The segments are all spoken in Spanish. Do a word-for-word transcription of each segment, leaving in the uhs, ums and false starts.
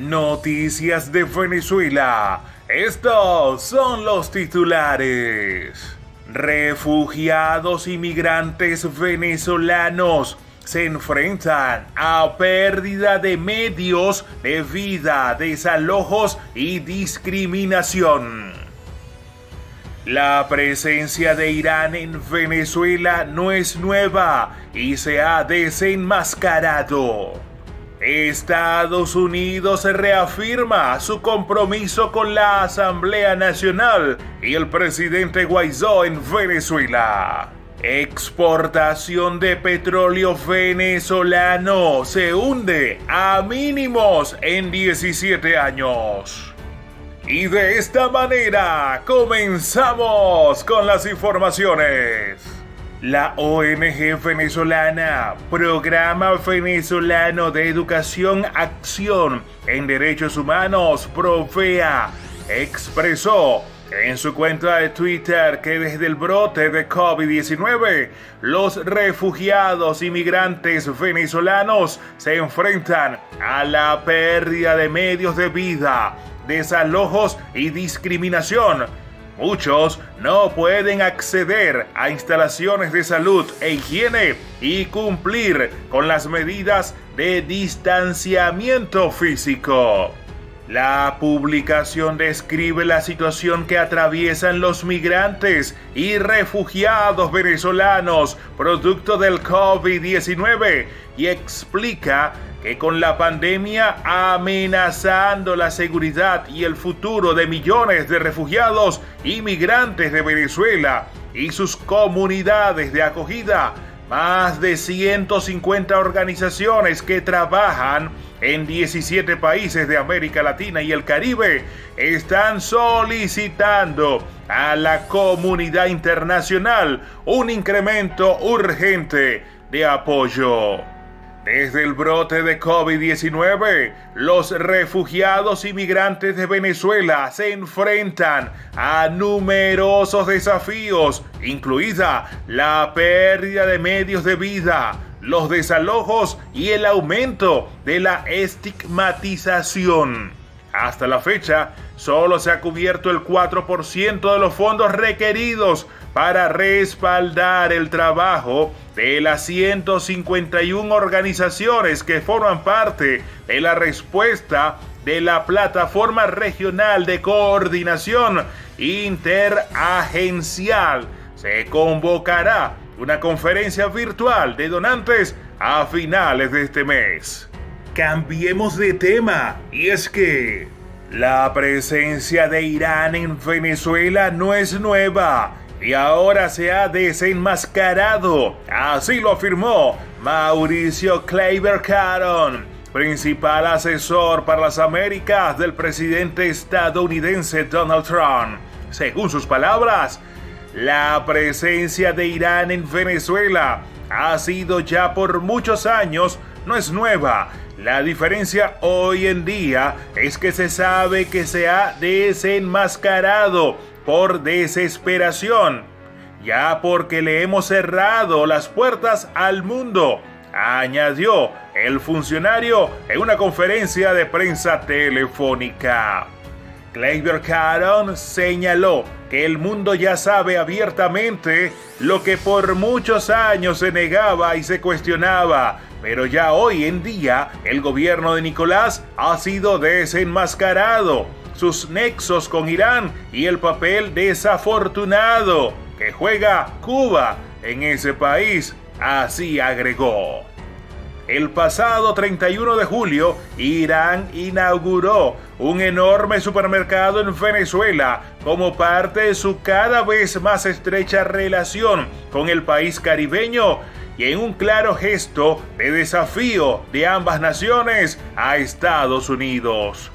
Noticias de Venezuela. Estos son los titulares. Refugiados y migrantes venezolanos se enfrentan a pérdida de medios de vida, desalojos y discriminación. La presencia de Irán en Venezuela no es nueva y se ha desenmascarado. Estados Unidos reafirma su compromiso con la Asamblea Nacional y el presidente Guaidó en Venezuela. Exportación de petróleo venezolano se hunde a mínimos en diecisiete años. Y de esta manera comenzamos con las informaciones. La O N G venezolana, Programa Venezolano de Educación Acción en Derechos Humanos, PROVEA, expresó en su cuenta de Twitter que desde el brote de COVID diecinueve, los refugiados y migrantes venezolanos se enfrentan a la pérdida de medios de vida, desalojos y discriminación. Muchos no pueden acceder a instalaciones de salud e higiene y cumplir con las medidas de distanciamiento físico. La publicación describe la situación que atraviesan los migrantes y refugiados venezolanos producto del COVID diecinueve y explica que con la pandemia amenazando la seguridad y el futuro de millones de refugiados y migrantes de Venezuela y sus comunidades de acogida, más de ciento cincuenta organizaciones que trabajan en diecisiete países de América Latina y el Caribe están solicitando a la comunidad internacional un incremento urgente de apoyo. Desde el brote de COVID diecinueve, los refugiados y migrantes de Venezuela se enfrentan a numerosos desafíos, incluida la pérdida de medios de vida, los desalojos y el aumento de la estigmatización. Hasta la fecha, solo se ha cubierto el cuatro por ciento de los fondos requeridos para respaldar el trabajo de las ciento cincuenta y una organizaciones que forman parte de la respuesta de la Plataforma Regional de Coordinación Interagencial. Se convocará una conferencia virtual de donantes a finales de este mes. Cambiemos de tema, y es que la presencia de Irán en Venezuela no es nueva y ahora se ha desenmascarado. Así lo afirmó Mauricio Kleiber Caron, principal asesor para las Américas del presidente estadounidense Donald Trump. Según sus palabras, la presencia de Irán en Venezuela ha sido ya por muchos años, no es nueva. La diferencia hoy en día es que se sabe que se ha desenmascarado por desesperación, ya porque le hemos cerrado las puertas al mundo, añadió el funcionario en una conferencia de prensa telefónica. Kleiber Caron señaló que el mundo ya sabe abiertamente lo que por muchos años se negaba y se cuestionaba, pero ya hoy en día el gobierno de Nicolás ha sido desenmascarado, sus nexos con Irán y el papel desafortunado que juega Cuba en ese país, así agregó. El pasado treinta y uno de julio, Irán inauguró un enorme supermercado en Venezuela como parte de su cada vez más estrecha relación con el país caribeño y en un claro gesto de desafío de ambas naciones a Estados Unidos.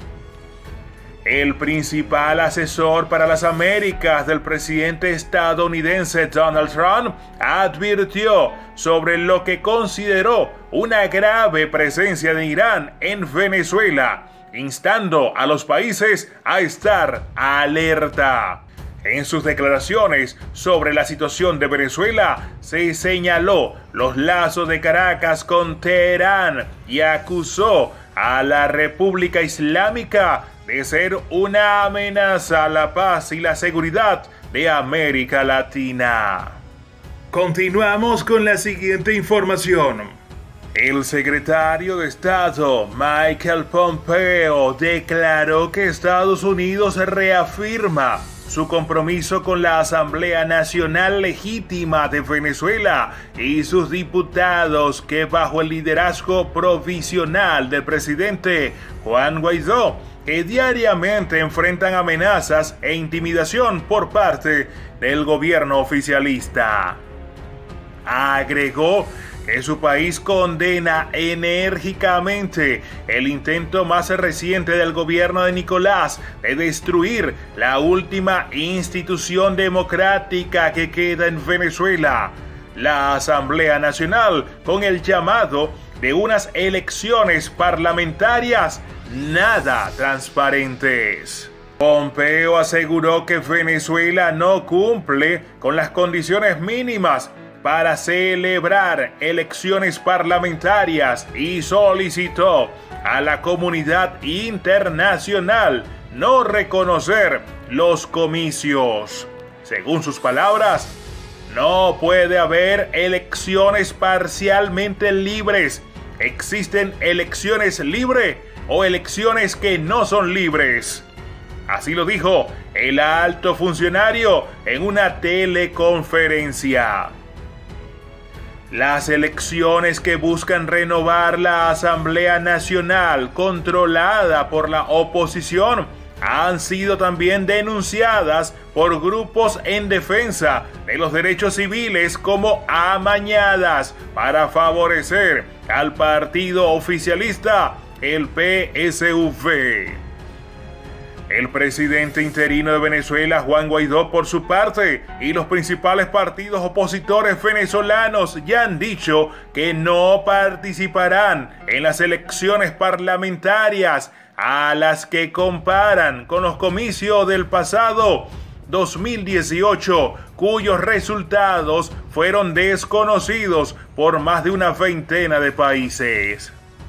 El principal asesor para las Américas del presidente estadounidense Donald Trump advirtió sobre lo que consideró una grave presencia de Irán en Venezuela, instando a los países a estar alerta. En sus declaraciones sobre la situación de Venezuela, se señaló los lazos de Caracas con Teherán y acusó a la República Islámica de ser una amenaza a la paz y la seguridad de América Latina. Continuamos con la siguiente información. El secretario de Estado, Michael Pompeo, declaró que Estados Unidos reafirma su compromiso con la Asamblea Nacional Legítima de Venezuela y sus diputados que bajo el liderazgo provisional del presidente Juan Guaidó, que diariamente enfrentan amenazas e intimidación por parte del gobierno oficialista. Agregó que su país condena enérgicamente el intento más reciente del gobierno de Nicolás de destruir la última institución democrática que queda en Venezuela, la Asamblea Nacional, con el llamado de unas elecciones parlamentarias nada transparentes. Pompeo aseguró que Venezuela no cumple con las condiciones mínimas para celebrar elecciones parlamentarias y solicitó a la comunidad internacional no reconocer los comicios. Según sus palabras, no puede haber elecciones parcialmente libres. Existen elecciones libres o elecciones que no son libres. Así lo dijo el alto funcionario en una teleconferencia. Las elecciones que buscan renovar la Asamblea Nacional controlada por la oposición han sido también denunciadas por grupos en defensa de los derechos civiles como amañadas para favorecer al partido oficialista, el P S V. El presidente interino de Venezuela, Juan Guaidó, por su parte, y los principales partidos opositores venezolanos ya han dicho que no participarán en las elecciones parlamentarias, a las que comparan con los comicios del pasado dos mil dieciocho, cuyos resultados fueron desconocidos por más de una veintena de países.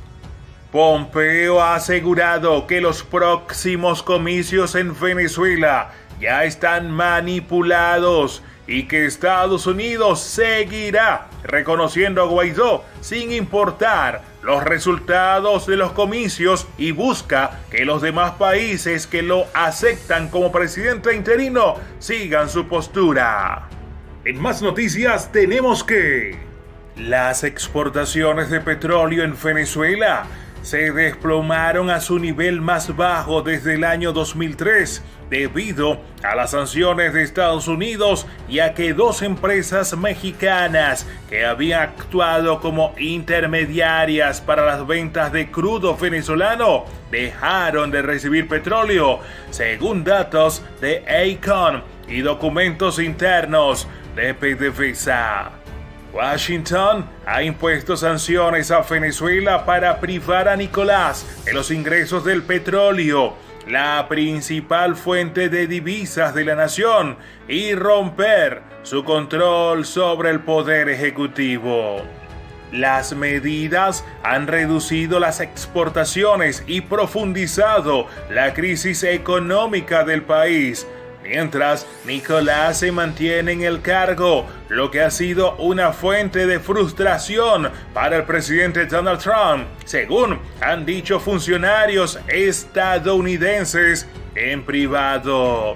Pompeo ha asegurado que los próximos comicios en Venezuela ya están manipulados y que Estados Unidos seguirá reconociendo a Guaidó sin importar los resultados de los comicios y busca que los demás países que lo aceptan como presidente interino sigan su postura. En más noticias tenemos que las exportaciones de petróleo en Venezuela se desplomaron a su nivel más bajo desde el año dos mil tres debido a las sanciones de Estados Unidos y a que dos empresas mexicanas que habían actuado como intermediarias para las ventas de crudo venezolano dejaron de recibir petróleo, según datos de AECON y documentos internos de PDVSA. Washington ha impuesto sanciones a Venezuela para privar a Nicolás de los ingresos del petróleo, la principal fuente de divisas de la nación, y romper su control sobre el poder ejecutivo. Las medidas han reducido las exportaciones y profundizado la crisis económica del país, mientras Nicolás se mantiene en el cargo, lo que ha sido una fuente de frustración para el presidente Donald Trump, según han dicho funcionarios estadounidenses en privado.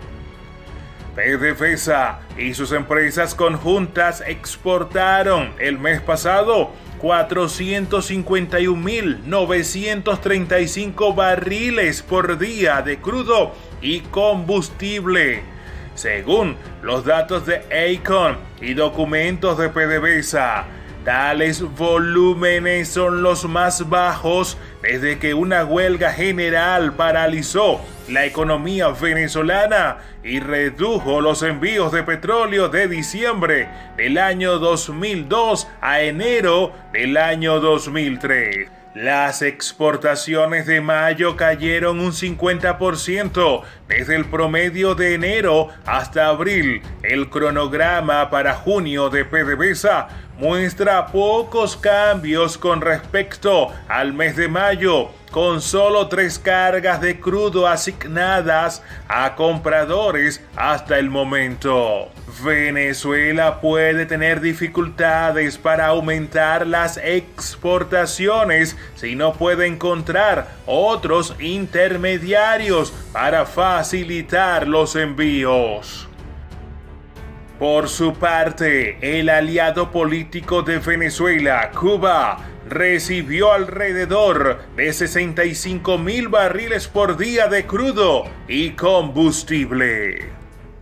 PDVSA y sus empresas conjuntas exportaron el mes pasado cuatrocientos cincuenta y un mil novecientos treinta y cinco barriles por día de crudo y combustible, según los datos de AECON y documentos de PDVSA. Tales volúmenes son los más bajos desde que una huelga general paralizó la economía venezolana y redujo los envíos de petróleo de diciembre del año dos mil dos a enero del año dos mil tres. Las exportaciones de mayo cayeron un cincuenta por ciento desde el promedio de enero hasta abril. El cronograma para junio de PDVSA muestra pocos cambios con respecto al mes de mayo, con solo tres cargas de crudo asignadas a compradores hasta el momento. Venezuela puede tener dificultades para aumentar las exportaciones si no puede encontrar otros intermediarios para facilitar los envíos. Por su parte, el aliado político de Venezuela, Cuba, recibió alrededor de sesenta y cinco mil barriles por día de crudo y combustible.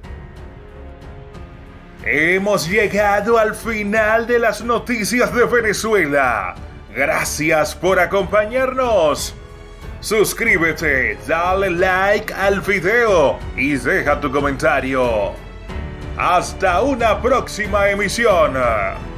Hemos llegado al final de las noticias de Venezuela. Gracias por acompañarnos. Suscríbete, dale like al video y deja tu comentario. Hasta una próxima emisión.